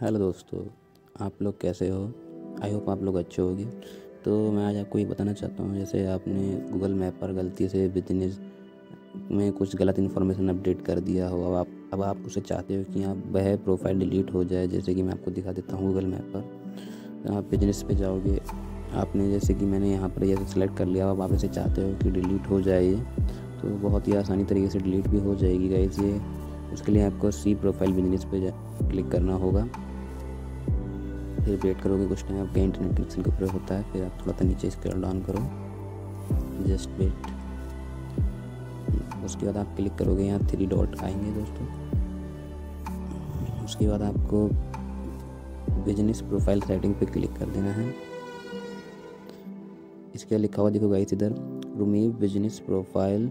Hello दोस्तों, आप लोग कैसे हो। आई होप आप लोग अच्छे होंगे। तो मैं आज आपको ये बताना चाहता हूँ, जैसे आपने गूगल मैप पर गलती से बिजनेस में कुछ गलत इन्फॉर्मेशन अपडेट कर दिया हो। अब आप उसे चाहते हो कि आप वह प्रोफाइल डिलीट हो जाए। जैसे कि मैं आपको दिखा देता हूँ गूगल मैप पर। आप बिजनेस पे जाओगे, आपने जैसे कि मैंने यहाँ पर जैसे सेलेक्ट कर लिया। अब आप इसे चाहते हो कि डिलीट हो जाए ये, तो बहुत ही आसानी तरीके से डिलीट भी हो जाएगी गाइस ये। उसके लिए आपको सी प्रोफाइल बिजनेस पे क्लिक करना होगा। फिर वेट करोगे कुछ टाइम, आपके इंटरनेट कनेक्शन के ऊपर होता है। फिर आप थोड़ा सा नीचे स्क्रॉल डाउन करो, जस्ट वेट। उसके बाद आप क्लिक करोगे, यहाँ 3 डॉट आएंगे दोस्तों। उसके बाद आपको बिजनेस प्रोफाइल सेटिंग पे क्लिक कर देना है। इसके लिखा हुआ देखो गाइस इधर, रिमूव बिजनेस प्रोफाइल,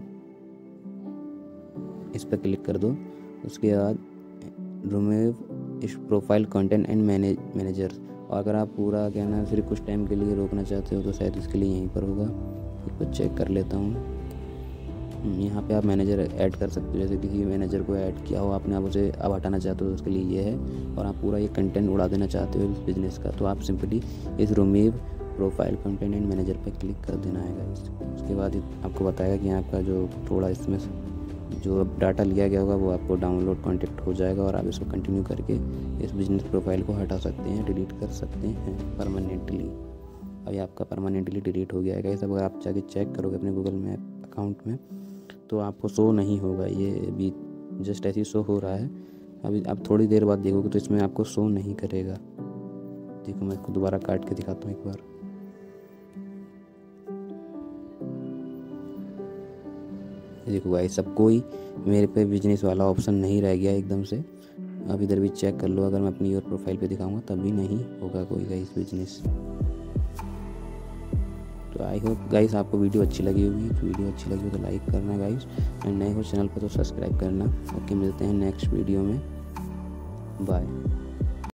इस पर क्लिक कर दो। उसके बाद रिमूव इस प्रोफाइल कंटेंट एंड मैनेजर। और अगर आप पूरा क्या ना सिर्फ कुछ टाइम के लिए रोकना चाहते हो तो शायद इसके लिए यहीं पर होगा। एक बार चेक कर लेता हूँ। यहाँ पे आप मैनेजर ऐड कर सकते हो। जैसे किसी मैनेजर को ऐड किया हो आपने, आप उसे अब हटाना चाहते हो तो उसके लिए ये है। और आप पूरा ये कंटेंट उड़ा देना चाहते हो इस बिज़नेस का, तो आप सिंपली इस remove profile content and manager पर क्लिक कर देना है। उसके बाद आपको बताएगा कि आपका जो थोड़ा इसमें जो डाटा लिया गया होगा वो आपको डाउनलोड कॉन्टेक्ट हो जाएगा, और आप इसको कंटिन्यू करके इस बिजनेस प्रोफाइल को हटा सकते हैं, डिलीट कर सकते हैं परमानेंटली। अभी आपका परमानेंटली डिलीट हो गया है। सब अगर आप जाके चेक करोगे अपने गूगल मैप अकाउंट में तो आपको शो नहीं होगा। ये अभी जस्ट ऐसे ही शो हो रहा है। अभी आप थोड़ी देर बाद देखोगे तो इसमें आपको शो नहीं करेगा। देखो मैं इसको दोबारा काट के दिखाता हूँ एक बार। देखो गाइस, सब कोई मेरे पे बिजनेस वाला ऑप्शन नहीं रह गया एकदम से। अब इधर भी चेक कर लो, अगर मैं अपनी और प्रोफाइल पे दिखाऊंगा तब भी नहीं होगा कोई गाइस बिजनेस। तो आई होप गाइस आपको वीडियो अच्छी लगी होगी। तो वीडियो अच्छी लगी हो तो लाइक करना गाइस, एंड नए हो चैनल पर तो सब्सक्राइब करना। ओके, मिलते हैं नेक्स्ट वीडियो में। बाय।